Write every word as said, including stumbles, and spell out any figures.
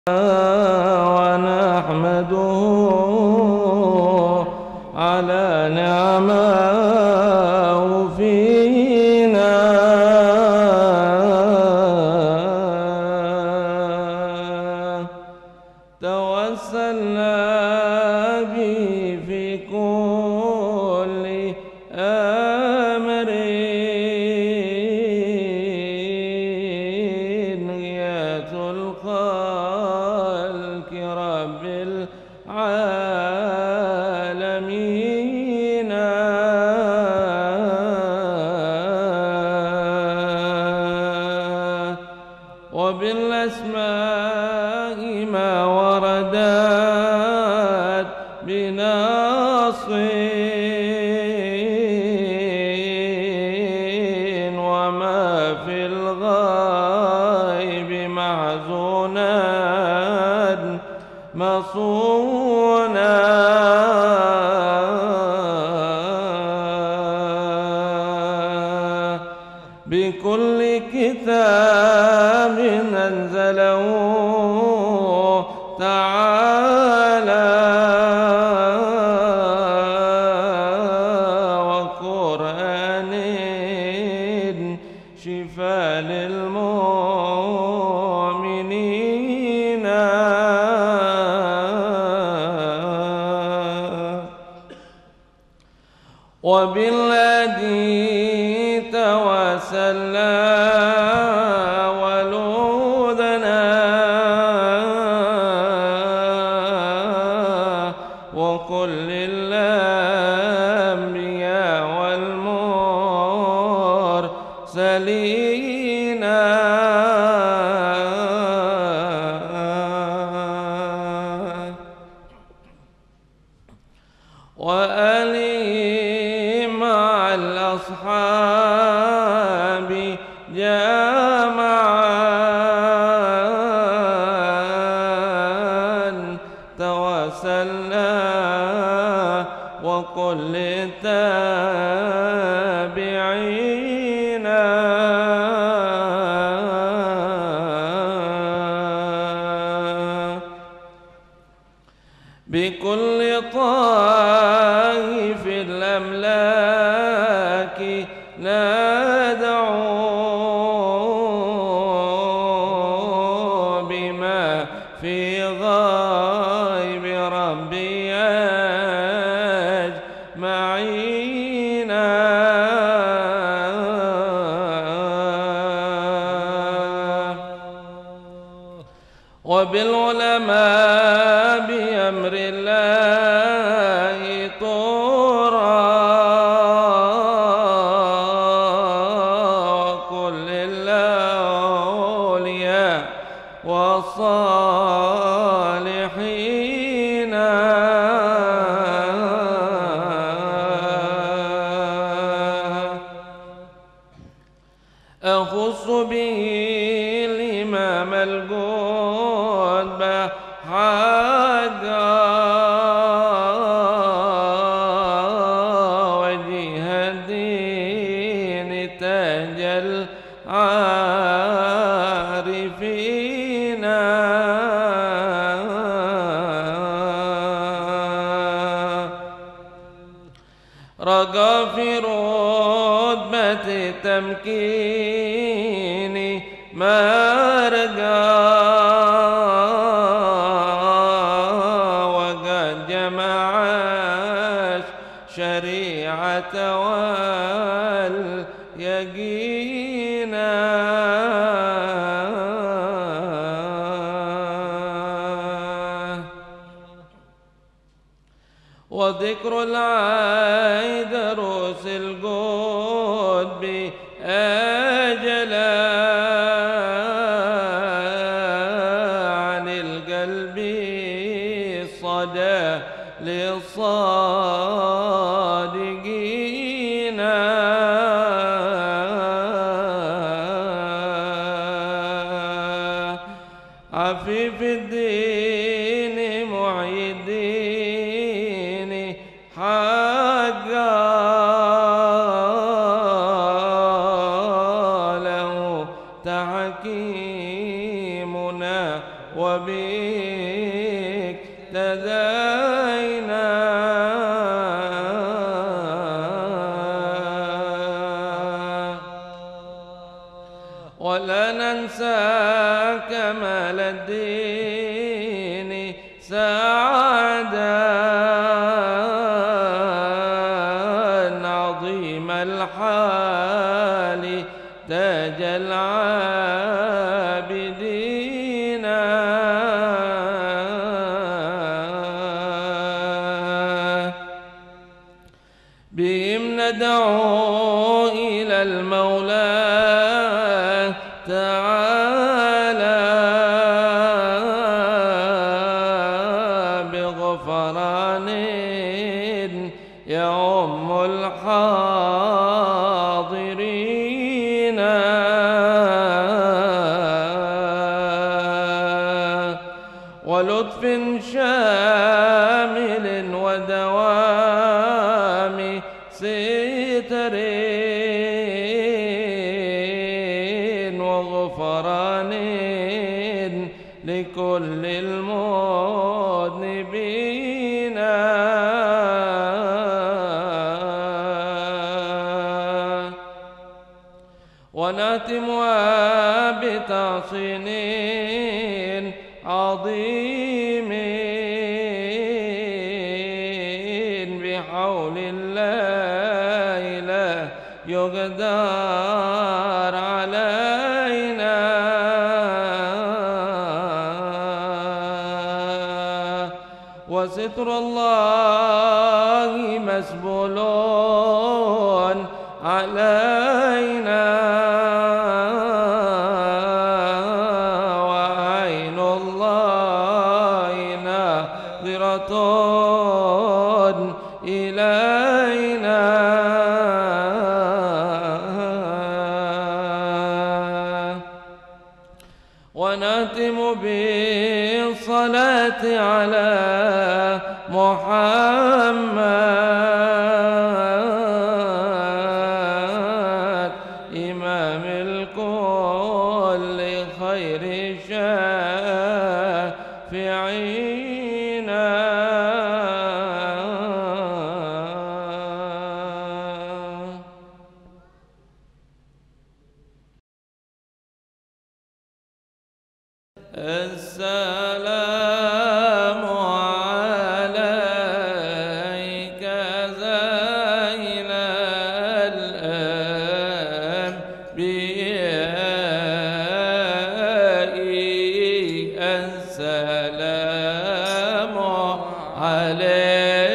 ونحمده على نعمه فينا. توسلنا به في كل أمر، غاية الخلق رب العالمين. وبالأسماء ما وردت بنص، وما في الغيب محزونا مصونا. بكل كتاب أنزله تعالى، وقرآن شفاء للمؤمنين. وبالذي توسلنا ولوذنا، وكل الأنبياء والمرسلين. وآله مع الأصحاب جمعا، توسلنا وكل التابعين. بكل طائف الأملاك ندعو، بما في غيب ربي أجمعين. وبالعلماء بأمر الله طورا، وكل الأولياء والصالحين. أخص به الإمام القطب حقا، وجه الدين تاج العارفين. رقى في رتبة التمكين مرقى، وقد جمع الشريعة واليقين. وذكر العيد دروس القطب أجلا عن القلب الصدى للصادقين. عفيف الدين معي الدين حقا، له تحكيمنا وبه اهتدينا ولا ننسى كمال الدين سعادا عظيم الحال تاج العابدين بهم ندعو إلى المولى تعالى بغفران يعم الحاضرين ولطف شامل ودوام ستر وغفران لكل المذنبين وناتمها بتحصين عظيم بحول الله لا يقدر علينا وستر الله مسبول علينا وعين الله ناظرة إلينا ونختم بالصلاة على محمد إمام الكل خير شافعين السلام عليك زين الأنبياء السلام عليك